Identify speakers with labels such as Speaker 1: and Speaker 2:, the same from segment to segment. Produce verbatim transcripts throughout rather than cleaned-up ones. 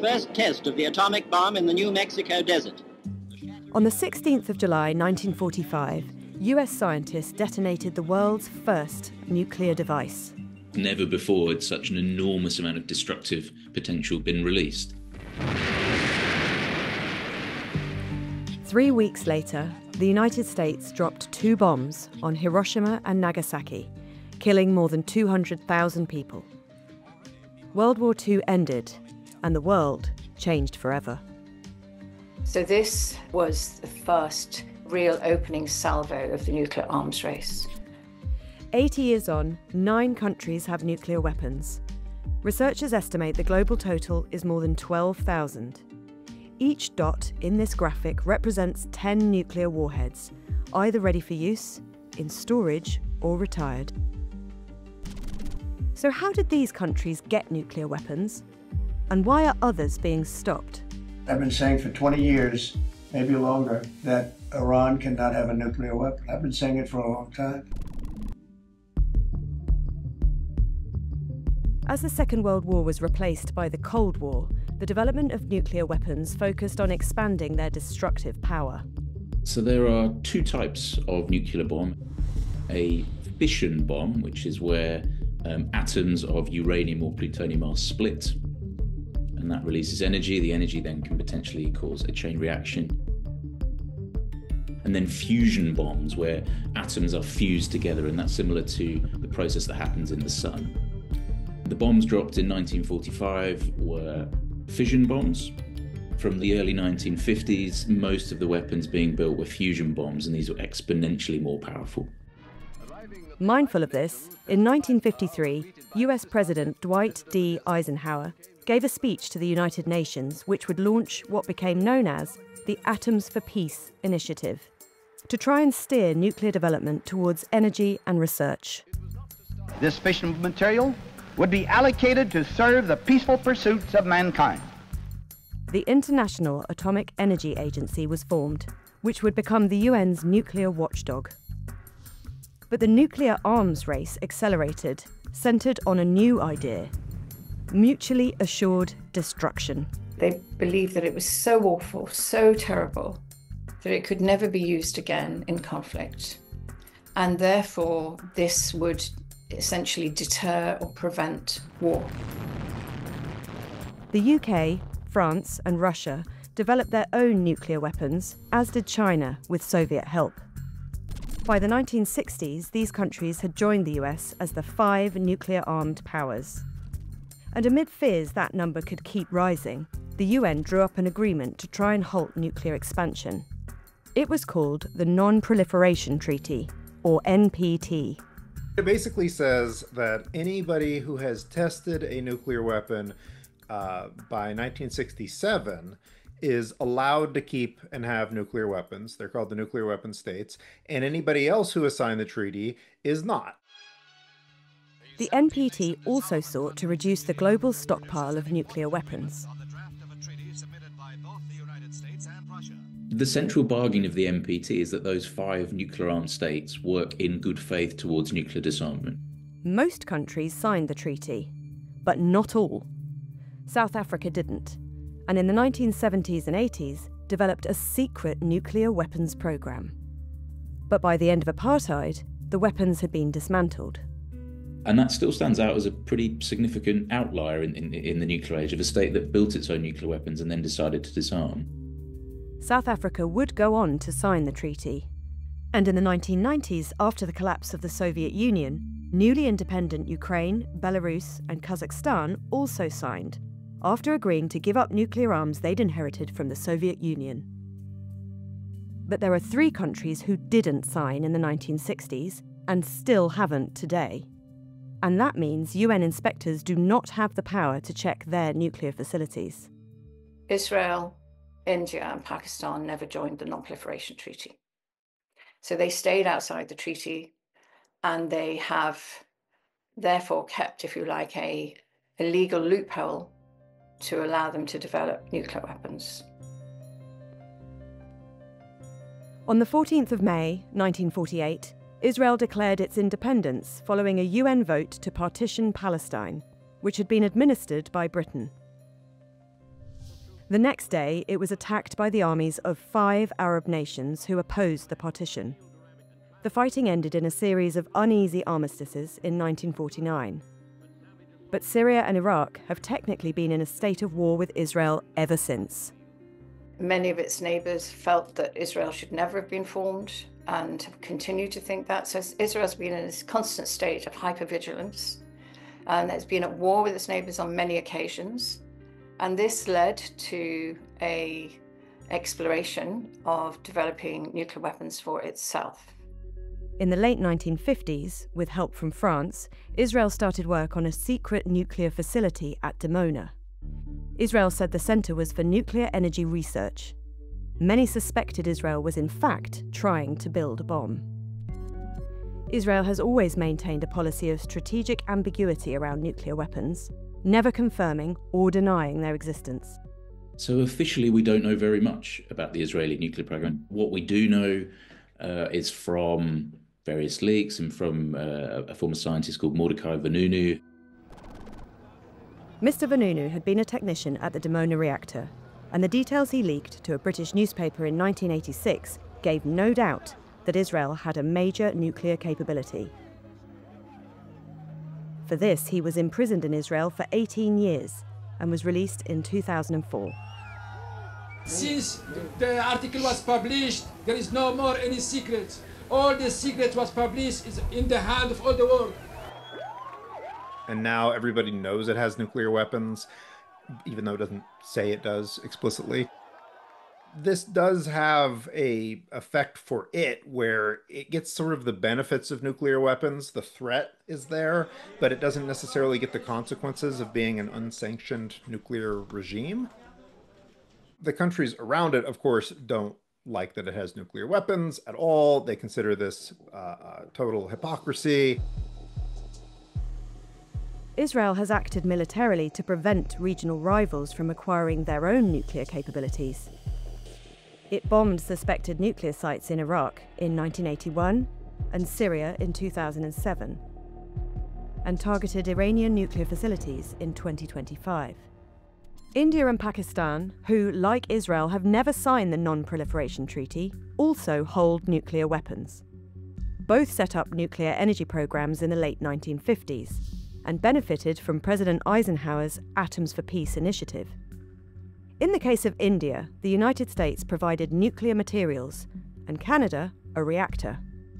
Speaker 1: first test of the atomic bomb in the New Mexico desert.
Speaker 2: On the sixteenth of July nineteen forty-five, U S scientists detonated the world's first nuclear device.
Speaker 3: Never before had such an enormous amount of destructive potential been released.
Speaker 2: Three weeks later, the United States dropped two bombs on Hiroshima and Nagasaki, killing more than two hundred thousand people. World War Two ended, and the world changed forever.
Speaker 4: So this was the first real opening salvo of the nuclear arms race.
Speaker 2: eighty years on, nine countries have nuclear weapons. Researchers estimate the global total is more than twelve thousand. Each dot in this graphic represents ten nuclear warheads, either ready for use, in storage, or retired. So how did these countries get nuclear weapons? And why are others being stopped?
Speaker 5: I've been saying for twenty years, maybe longer, that Iran cannot have a nuclear weapon. I've been saying it for a long time.
Speaker 2: As the Second World War was replaced by the Cold War, the development of nuclear weapons focused on expanding their destructive power.
Speaker 3: So there are two types of nuclear bomb. A fission bomb, which is where um, atoms of uranium or plutonium are split, and that releases energy. The energy then can potentially cause a chain reaction. And then fusion bombs, where atoms are fused together, and that's similar to the process that happens in the sun. The bombs dropped in nineteen forty-five were fission bombs. From the early nineteen fifties, most of the weapons being built were fusion bombs, and these were exponentially more powerful.
Speaker 2: Mindful of this, in nineteen fifty-three, U S President Dwight D. Eisenhower gave a speech to the United Nations which would launch what became known as the Atoms for Peace initiative, to try and steer nuclear development towards energy and research.
Speaker 6: This fission material would be allocated to serve the peaceful pursuits of mankind.
Speaker 2: The International Atomic Energy Agency was formed, which would become the U N's nuclear watchdog. But the nuclear arms race accelerated, centred on a new idea: mutually assured destruction.
Speaker 4: They believed that it was so awful, so terrible, that it could never be used again in conflict. And therefore, this would essentially deter or prevent war.
Speaker 2: The U K, France and Russia developed their own nuclear weapons, as did China with Soviet help. By the nineteen sixties, these countries had joined the U S as the five nuclear-armed powers. And amid fears that number could keep rising, the U N drew up an agreement to try and halt nuclear expansion. It was called the Non-Proliferation Treaty, or N P T.
Speaker 7: It basically says that anybody who has tested a nuclear weapon uh, by nineteen sixty-seven is allowed to keep and have nuclear weapons. They're called the nuclear weapon states. And anybody else who has signed the treaty is not.
Speaker 2: The N P T also sought to reduce the global stockpile of nuclear weapons.
Speaker 3: The central bargain of the N P T is that those five nuclear-armed states work in good faith towards nuclear disarmament.
Speaker 2: Most countries signed the treaty, but not all. South Africa didn't, and in the nineteen seventies and eighties developed a secret nuclear weapons program. But by the end of apartheid, the weapons had been dismantled.
Speaker 3: And that still stands out as a pretty significant outlier in, in, in the nuclear age, of a state that built its own nuclear weapons and then decided to disarm.
Speaker 2: South Africa would go on to sign the treaty. And in the nineteen nineties, after the collapse of the Soviet Union, newly independent Ukraine, Belarus and Kazakhstan also signed, after agreeing to give up nuclear arms they'd inherited from the Soviet Union. But there are three countries who didn't sign in the nineteen sixties and still haven't today. And that means U N inspectors do not have the power to check their nuclear facilities.
Speaker 4: Israel, India and Pakistan never joined the Non-Proliferation Treaty. So they stayed outside the treaty, and they have therefore kept, if you like, a, a legal loophole to allow them to develop nuclear weapons.
Speaker 2: On the fourteenth of May nineteen forty-eight, Israel declared its independence following a U N vote to partition Palestine, which had been administered by Britain. The next day, it was attacked by the armies of five Arab nations who opposed the partition. The fighting ended in a series of uneasy armistices in nineteen forty-nine. But Syria and Iraq have technically been in a state of war with Israel ever since.
Speaker 4: Many of its neighbours felt that Israel should never have been formed and have continued to think that. So Israel's been in this constant state of hypervigilance, and it's been at war with its neighbours on many occasions. And this led to an exploration of developing nuclear weapons for itself.
Speaker 2: In the late nineteen fifties, with help from France, Israel started work on a secret nuclear facility at Dimona. Israel said the centre was for nuclear energy research. Many suspected Israel was in fact trying to build a bomb. Israel has always maintained a policy of strategic ambiguity around nuclear weapons, never confirming or denying their existence.
Speaker 3: So officially we don't know very much about the Israeli nuclear program. What we do know uh, is from various leaks and from uh, a former scientist called Mordecai Vanunu.
Speaker 2: Mister Vanunu had been a technician at the Dimona reactor, and the details he leaked to a British newspaper in nineteen eighty-six gave no doubt that Israel had a major nuclear capability. For this, he was imprisoned in Israel for eighteen years and was released in two thousand four.
Speaker 8: Since the article was published, there is no more any secrets. All the secret was published is in the hand of all the world.
Speaker 7: And now everybody knows it has nuclear weapons, even though it doesn't say it does explicitly. This does have a effect for it where it gets sort of the benefits of nuclear weapons. The threat is there, but it doesn't necessarily get the consequences of being an unsanctioned nuclear regime. The countries around it, of course, don't like that it has nuclear weapons at all. They consider this uh, uh, total hypocrisy.
Speaker 2: Israel has acted militarily to prevent regional rivals from acquiring their own nuclear capabilities. It bombed suspected nuclear sites in Iraq in nineteen eighty-one and Syria in two thousand seven, and targeted Iranian nuclear facilities in twenty twenty-five. India and Pakistan, who, like Israel, have never signed the Non-Proliferation Treaty, also hold nuclear weapons. Both set up nuclear energy programs in the late nineteen fifties and benefited from President Eisenhower's Atoms for Peace initiative. In the case of India, the United States provided nuclear materials and Canada a reactor.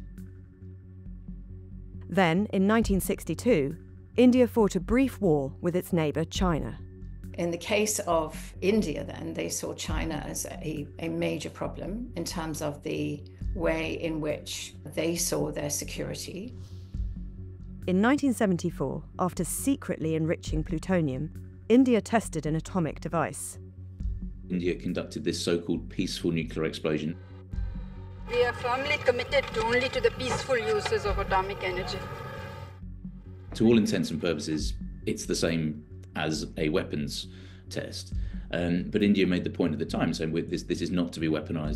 Speaker 2: Then, in nineteen sixty-two, India fought a brief war with its neighbour China.
Speaker 4: In the case of India, then, they saw China as a, a major problem in terms of the way in which they saw their security.
Speaker 2: In nineteen seventy-four, after secretly enriching plutonium, India tested an atomic device.
Speaker 3: India conducted this so-called peaceful nuclear explosion.
Speaker 9: We are firmly committed only to the peaceful uses of atomic energy.
Speaker 3: To all intents and purposes, it's the same as a weapons test. Um, but India made the point at the time saying this, this is not to be weaponized.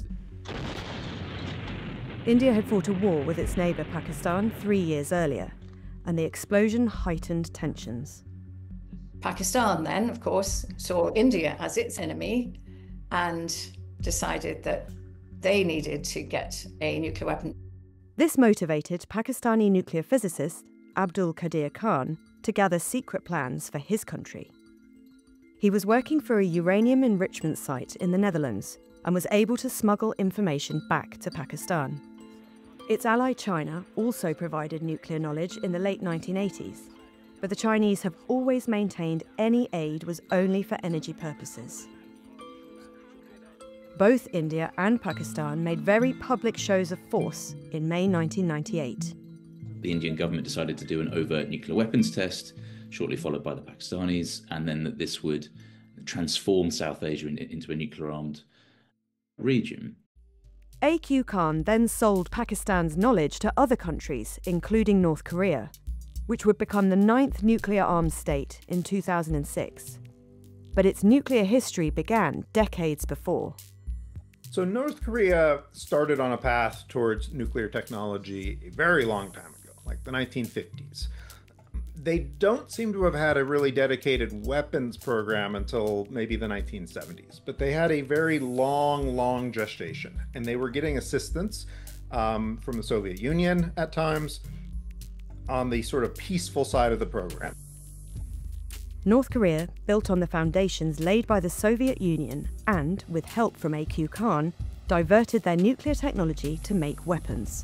Speaker 2: India had fought a war with its neighbour Pakistan three years earlier, and the explosion heightened tensions.
Speaker 4: Pakistan then, of course, saw India as its enemy and decided that they needed to get a nuclear weapon.
Speaker 2: This motivated Pakistani nuclear physicist Abdul Qadir Khan to gather secret plans for his country. He was working for a uranium enrichment site in the Netherlands and was able to smuggle information back to Pakistan. Its ally China also provided nuclear knowledge in the late nineteen eighties, but the Chinese have always maintained any aid was only for energy purposes. Both India and Pakistan made very public shows of force in May nineteen ninety-eight.
Speaker 3: The Indian government decided to do an overt nuclear weapons test, shortly followed by the Pakistanis, and then that this would transform South Asia in, into a nuclear-armed region.
Speaker 2: A Q Khan then sold Pakistan's knowledge to other countries, including North Korea, which would become the ninth nuclear-armed state in two thousand six. But its nuclear history began decades before.
Speaker 7: So North Korea started on a path towards nuclear technology a very long time ago, like the nineteen fifties. They don't seem to have had a really dedicated weapons program until maybe the nineteen seventies, but they had a very long, long gestation, and they were getting assistance um, from the Soviet Union at times on the sort of peaceful side of the program.
Speaker 2: North Korea built on the foundations laid by the Soviet Union and, with help from A Q Khan, diverted their nuclear technology to make weapons.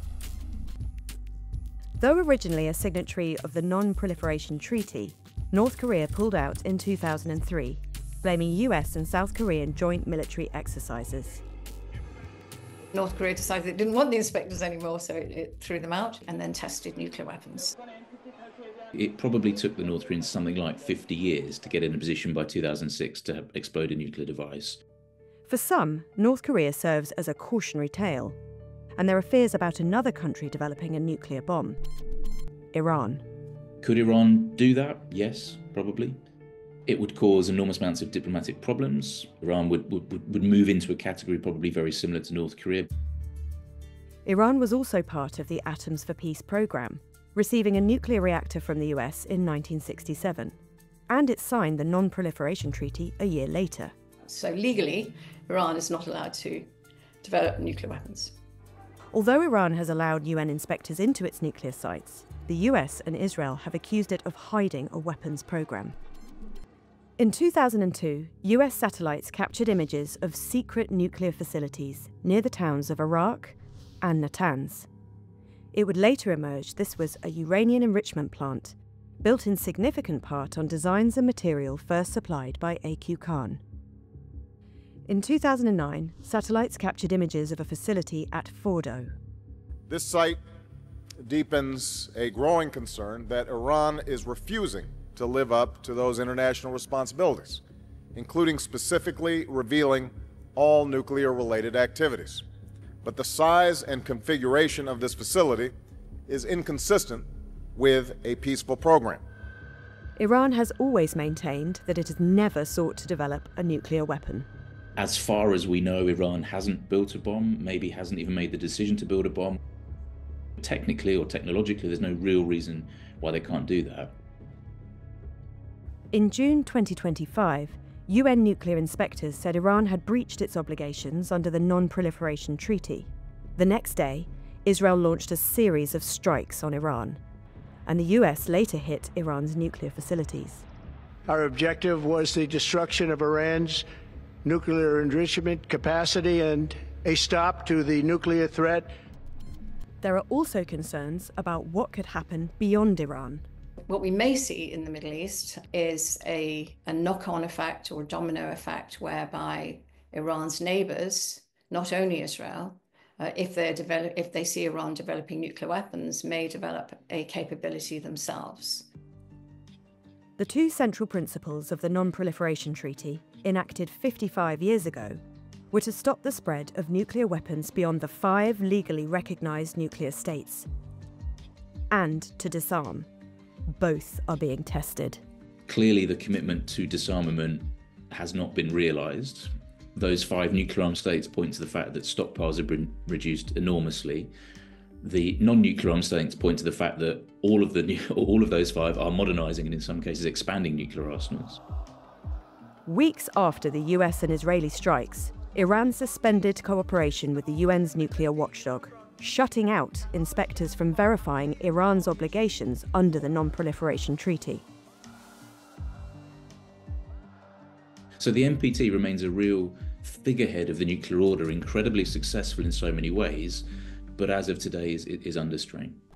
Speaker 2: Though originally a signatory of the Non-Proliferation Treaty, North Korea pulled out in two thousand three, blaming U S and South Korean joint military exercises.
Speaker 4: North Korea decided it didn't want the inspectors anymore, so it, it threw them out and then tested nuclear weapons.
Speaker 3: It probably took the North Koreans something like fifty years to get in a position by two thousand six to explode a nuclear device.
Speaker 2: For some, North Korea serves as a cautionary tale, and there are fears about another country developing a nuclear bomb: Iran.
Speaker 3: Could Iran do that? Yes, probably. It would cause enormous amounts of diplomatic problems. Iran would, would, would move into a category probably very similar to North Korea.
Speaker 2: Iran was also part of the Atoms for Peace program, receiving a nuclear reactor from the U S in nineteen sixty-seven, and it signed the Non-Proliferation Treaty a year later.
Speaker 4: So legally, Iran is not allowed to develop nuclear weapons.
Speaker 2: Although Iran has allowed U N inspectors into its nuclear sites, the U S and Israel have accused it of hiding a weapons program. In two thousand two, U S satellites captured images of secret nuclear facilities near the towns of Arak and Natanz. It would later emerge this was a uranium enrichment plant, built in significant part on designs and material first supplied by A Q Khan. In two thousand nine, satellites captured images of a facility at Fordo.
Speaker 10: This site deepens a growing concern that Iran is refusing to live up to those international responsibilities, including specifically revealing all nuclear-related activities. But the size and configuration of this facility is inconsistent with a peaceful program.
Speaker 2: Iran has always maintained that it has never sought to develop a nuclear weapon.
Speaker 3: As far as we know, Iran hasn't built a bomb, maybe hasn't even made the decision to build a bomb. Technically or technologically, there's no real reason why they can't do that.
Speaker 2: In June twenty twenty-five, U N nuclear inspectors said Iran had breached its obligations under the Non-Proliferation Treaty. The next day, Israel launched a series of strikes on Iran, and the U S later hit Iran's nuclear facilities.
Speaker 5: Our objective was the destruction of Iran's nuclear enrichment capacity and a stop to the nuclear threat.
Speaker 2: There are also concerns about what could happen beyond Iran.
Speaker 4: What we may see in the Middle East is a, a knock-on effect or domino effect whereby Iran's neighbors, not only Israel, uh, if, they're develop, if they see Iran developing nuclear weapons, may develop a capability themselves.
Speaker 2: The two central principles of the Non-Proliferation Treaty, enacted fifty-five years ago, were to stop the spread of nuclear weapons beyond the five legally recognised nuclear states, and to disarm. Both are being tested.
Speaker 3: Clearly, the commitment to disarmament has not been realised. Those five nuclear armed states point to the fact that stockpiles have been reduced enormously. The non-nuclear armed states point to the fact that all of the all of those five are modernising and in some cases expanding nuclear arsenals.
Speaker 2: Weeks after the U S and Israeli strikes, Iran suspended cooperation with the U N's nuclear watchdog, shutting out inspectors from verifying Iran's obligations under the Non-Proliferation Treaty.
Speaker 3: So the N P T remains a real figurehead of the nuclear order, incredibly successful in so many ways, but as of today is, is under strain.